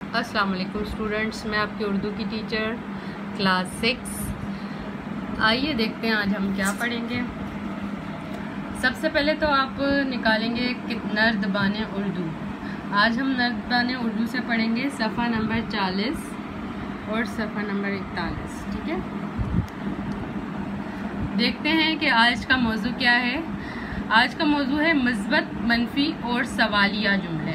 अस्सलाम वालेकुम स्टूडेंट्स, मैं आपकी उर्दू की टीचर क्लास 6। आइए देखते हैं आज हम क्या पढ़ेंगे। सबसे पहले तो आप निकालेंगे नर्दबाने उर्दू। आज हम नर्दबाने उर्दू से पढ़ेंगे सफ़ा नंबर 40 और सफ़ा नंबर 41। ठीक है, देखते हैं कि आज का मौजू क्या है। आज का मौजू है मुस्बत, मनफी और सवालिया जुमले।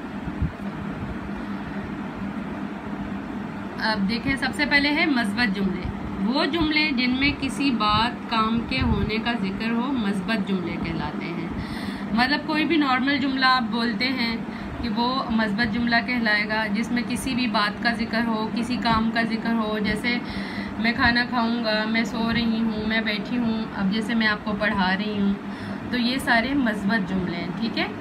अब देखें, सबसे पहले है मस्बत जुमले। वो जुमले जिनमें किसी बात काम के होने का जिक्र हो मस्बत जुमले कहलाते हैं। मतलब कोई भी नॉर्मल जुमला आप बोलते हैं कि वो मस्बत जुमला कहलाएगा, जिसमें किसी भी बात का जिक्र हो, किसी काम का जिक्र हो। जैसे मैं खाना खाऊंगा, मैं सो रही हूँ, मैं बैठी हूँ, अब जैसे मैं आपको पढ़ा रही हूँ, तो ये सारे मस्बत जुमले हैं। ठीक है।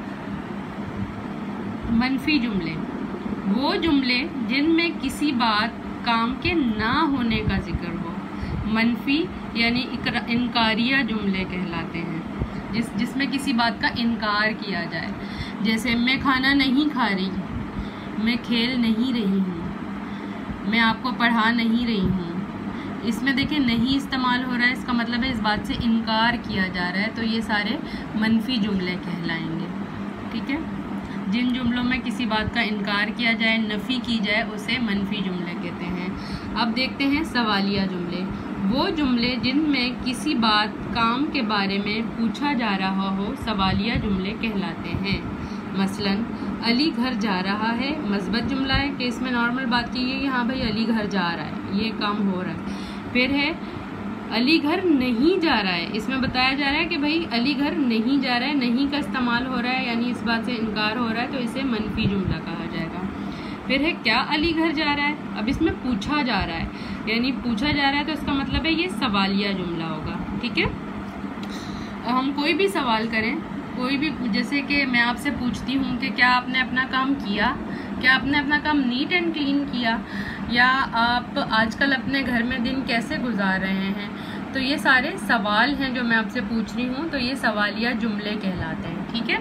मनफी जुमले वो जुमले जिनमें किसी बात काम के ना होने का जिक्र हो, मनफी यानी इनकारिया जुमले कहलाते हैं। जिसमें किसी बात का इनकार किया जाए। जैसे मैं खाना नहीं खा रही, मैं खेल नहीं रही हूँ, मैं आपको पढ़ा नहीं रही हूँ। इसमें देखिए नहीं इस्तेमाल हो रहा है, इसका मतलब है इस बात से इनकार किया जा रहा है, तो ये सारे मनफी जुमले कहलाएंगे। ठीक है। जिन जुमलों में किसी बात का इनकार किया जाए, नफ़ी की जाए, उसे मनफी जुमले कहते हैं। अब देखते हैं सवालिया जुमले। वो जुमले जिनमें किसी बात काम के बारे में पूछा जा रहा हो सवालिया जुमले कहलाते हैं। मसलन अली घर जा रहा है, मस्बत जुमला है कि इसमें नॉर्मल बात की है कि हाँ भाई अली घर जा रहा है, ये काम हो रहा है। फिर है अली घर नहीं जा रहा है, इसमें बताया जा रहा है कि भाई अली घर नहीं जा रहा है, नहीं का इस्तेमाल हो रहा है, यानी इस बात से इनकार हो रहा है, तो इसे मनफी जुमला कहा जाएगा। फिर है क्या अली घर जा रहा है, अब इसमें पूछा जा रहा है, यानी पूछा जा रहा है, तो इसका मतलब है ये सवालिया जुमला होगा। ठीक है। हम कोई भी सवाल करें, कोई भी, जैसे कि मैं आपसे पूछती हूँ कि क्या आपने अपना काम किया, क्या आपने अपना काम नीट एंड क्लीन किया, या आप आजकल अपने घर में दिन कैसे गुजार रहे हैं, तो ये सारे सवाल हैं जो मैं आपसे पूछ रही हूँ, तो ये सवालिया जुमले कहलाते हैं। ठीक है।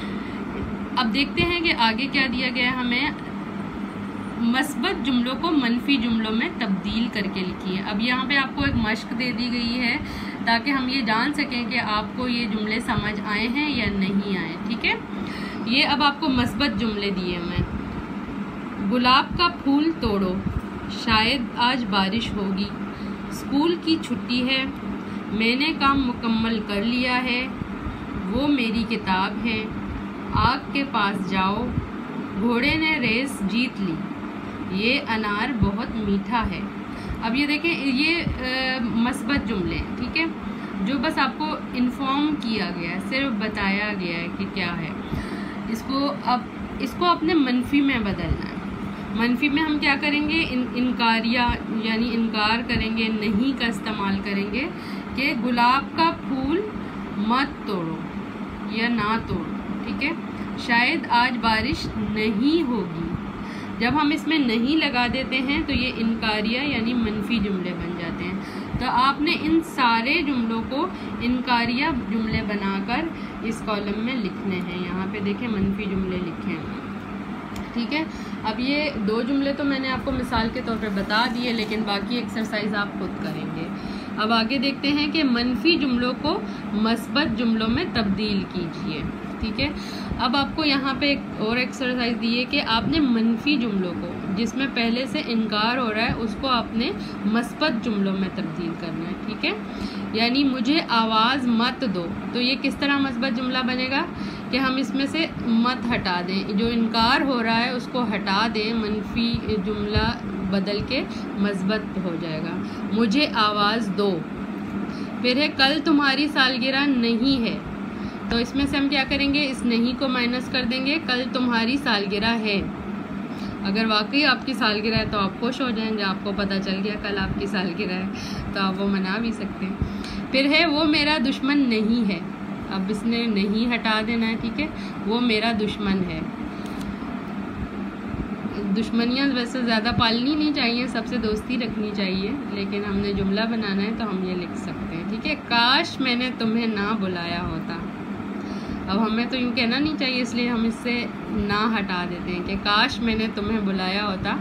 अब देखते हैं कि आगे क्या दिया गया है हमें। मस्बत जुमलों को मनफी जुमलों में तब्दील करके लिखिए। अब यहाँ पे आपको एक मश्क दे दी गई है ताकि हम ये जान सकें कि आपको ये जुमले समझ आए हैं या नहीं आए। ठीक है। ये अब आपको मस्बत जुमले दिए मैं। गुलाब का फूल तोड़ो, शायद आज बारिश होगी, स्कूल की छुट्टी है, मैंने काम मुकम्मल कर लिया है, वो मेरी किताब है, आग के पास जाओ, घोड़े ने रेस जीत ली, ये अनार बहुत मीठा है। अब ये देखें, ये मस्बत जुमले हैं। ठीक है, जो बस आपको इन्फॉर्म किया गया है, सिर्फ बताया गया है कि क्या है। इसको अपने मनफी में बदलना है। मनफी में हम क्या करेंगे, इनकारिया यानी इनकार करेंगे, नहीं का इस्तेमाल करेंगे कि गुलाब का फूल मत तोड़ो या ना तोड़ो। ठीक है। शायद आज बारिश नहीं होगी, जब हम इसमें नहीं लगा देते हैं तो ये इनकारिया यानी मनफी जुमले बन जाते हैं। तो आपने इन सारे जुमलों को इनकारिया जुमले बनाकर इस कॉलम में लिखने हैं। यहाँ पे देखें मनफी जुमले लिखे हैं। ठीक है। अब ये दो जुमले तो मैंने आपको मिसाल के तौर पे बता दिए, लेकिन बाकी एक्सरसाइज आप खुद करेंगे। अब आगे देखते हैं कि मनफी जुमलों को मस्बत जुमलों में तब्दील कीजिए। ठीक है। अब आपको यहाँ पे एक और एक्सरसाइज दी है कि आपने मनफी जुमलों को, जिसमें पहले से इनकार हो रहा है, उसको आपने मस्बत जुमलों में तब्दील करना है। ठीक है। यानी मुझे आवाज़ मत दो, तो ये किस तरह मस्बत जुमला बनेगा कि हम इसमें से मत हटा दें, जो इनकार हो रहा है उसको हटा दें, मनफी जुमला बदल के मस्बत हो जाएगा। मुझे आवाज़ दो। फिर है कल तुम्हारी सालगिरह नहीं है, तो इसमें से हम क्या करेंगे, इस नहीं को माइनस कर देंगे, कल तुम्हारी सालगिरह है। अगर वाकई आपकी सालगिरह है तो आप खुश हो जाएंगे, आपको पता चल गया कल आपकी सालगिरह है, तो आप वो मना भी सकते हैं। फिर है वो मेरा दुश्मन नहीं है, अब इसने नहीं हटा देना है। ठीक है। वो मेरा दुश्मन है। दुश्मनियाँ वैसे ज़्यादा पालनी नहीं चाहिए, सबसे दोस्ती रखनी चाहिए, लेकिन हमने जुमला बनाना है तो हम ये लिख सकते हैं। ठीक है। काश मैंने तुम्हें ना बुलाया होता। अब हमें तो यूँ कहना नहीं चाहिए, इसलिए हम इससे ना हटा देते हैं कि काश मैंने तुम्हें बुलाया होता।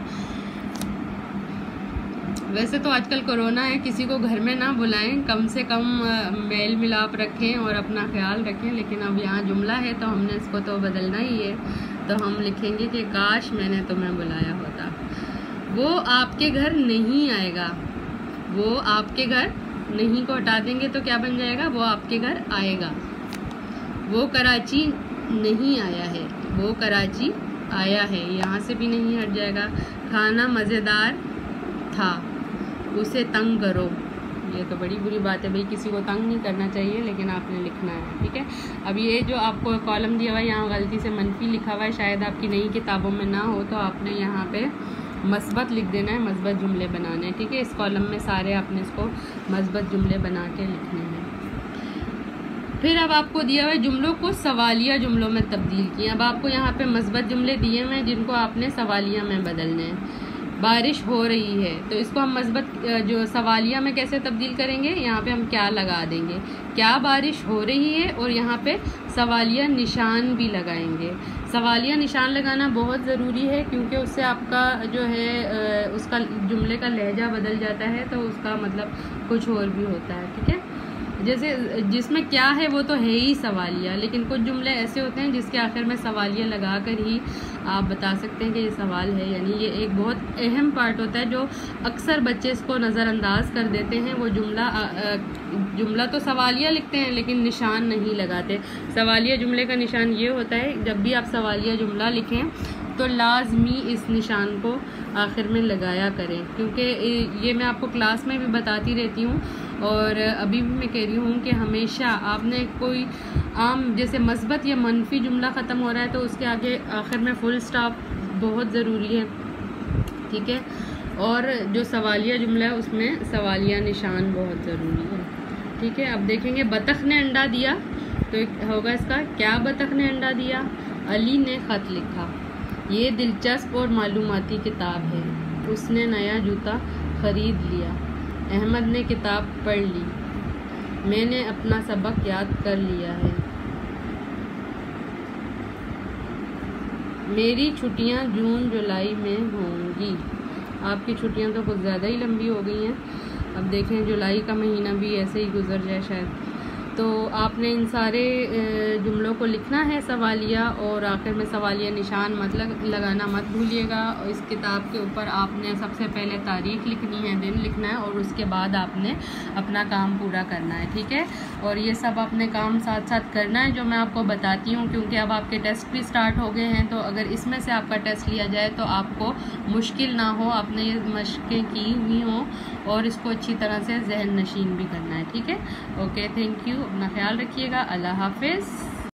वैसे तो आजकल कोरोना है, किसी को घर में ना बुलाएं, कम से कम मेल मिलाप रखें और अपना ख्याल रखें। लेकिन अब यहाँ जुमला है तो हमने इसको तो बदलना ही है, तो हम लिखेंगे कि काश मैंने तुम्हें बुलाया होता। वो आपके घर नहीं आएगा, वो आपके घर नहीं को हटा देंगे तो क्या बन जाएगा, वो आपके घर आएगा। वो कराची नहीं आया है, वो कराची आया है, यहाँ से भी नहीं हट जाएगा। खाना मज़ेदार था, उसे तंग करो। ये तो बड़ी बुरी बात है भाई, किसी को तंग नहीं करना चाहिए, लेकिन आपने लिखना है, ठीक है। अब ये जो आपको कॉलम दिया हुआ है यहाँ गलती से मनफी लिखा हुआ है, शायद आपकी नई किताबों में ना हो, तो आपने यहाँ पे मस्बत लिख देना है, मस्बत जुमले बनाने हैं, ठीक है। इस कॉलम में सारे आपने इसको मस्बत जुमले बना के लिखने हैं। फिर अब आपको दिया हुआ है जुमलों को सवालिया जुमलों में तब्दील किया। अब आपको यहाँ पे मस्बत जुमले दिए हुए हैं जिनको आपने सवालिया में बदलने हैं। बारिश हो रही है, तो इसको हम मस्बत जो सवालिया में कैसे तब्दील करेंगे, यहाँ पे हम क्या लगा देंगे, क्या बारिश हो रही है, और यहाँ पे सवालिया निशान भी लगाएंगे। सवालिया निशान लगाना बहुत ज़रूरी है, क्योंकि उससे आपका जो है उसका जुमले का लहजा बदल जाता है, तो उसका मतलब कुछ और भी होता है, ठीक है। जैसे जिसमें क्या है वो तो है ही सवालिया, लेकिन कुछ जुमले ऐसे होते हैं जिसके आखिर में सवालिया लगा कर ही आप बता सकते हैं कि ये सवाल है। यानी ये एक बहुत अहम पार्ट होता है जो अक्सर बच्चे इसको नज़रअंदाज कर देते हैं। वो जुमला तो सवालिया लिखते हैं लेकिन निशान नहीं लगाते। सवालिया जुमले का निशान ये होता है, जब भी आप सवालिया जुमला लिखें तो लाजमी इस निशान को आखिर में लगाया करें, क्योंकि ये मैं आपको क्लास में भी बताती रहती हूँ और अभी भी मैं कह रही हूँ कि हमेशा आपने कोई आम जैसे मस्बत या मनफी जुमला ख़त्म हो रहा है तो उसके आगे आखिर में फुल स्टॉप बहुत ज़रूरी है, ठीक है। और जो सवालिया जुमला है उसमें सवालिया निशान बहुत ज़रूरी है, ठीक है। अब देखेंगे बतख ने अंडा दिया, तो होगा इसका क्या बतख ने अंडा दिया। अली ने ख़त लिखा, ये दिलचस्प और मालूमाती किताब है, उसने नया जूता ख़रीद लिया। अहमद ने किताब पढ़ ली, मैंने अपना सबक याद कर लिया है। मेरी छुट्टियां जून जुलाई में होंगी। आपकी छुट्टियां तो कुछ ज़्यादा ही लंबी हो गई हैं। अब देखें जुलाई का महीना भी ऐसे ही गुजर जाए शायद। तो आपने इन सारे जुमलों को लिखना है सवालिया, और आखिर में सवालिया निशान मतलब लगाना मत भूलिएगा। और इस किताब के ऊपर आपने सबसे पहले तारीख़ लिखनी है, दिन लिखना है, और उसके बाद आपने अपना काम पूरा करना है, ठीक है। और ये सब आपने काम साथ साथ करना है जो मैं आपको बताती हूँ, क्योंकि अब आपके टेस्ट भी स्टार्ट हो गए हैं। तो अगर इसमें से आपका टेस्ट लिया जाए तो आपको मुश्किल ना हो, आपने ये मशक़ें की हुई हों और इसको अच्छी तरह से जहन नशीन भी करना है, ठीक है। ओके, थैंक यू, अपना ख्याल रखिएगा, अल्लाह हाफिज़।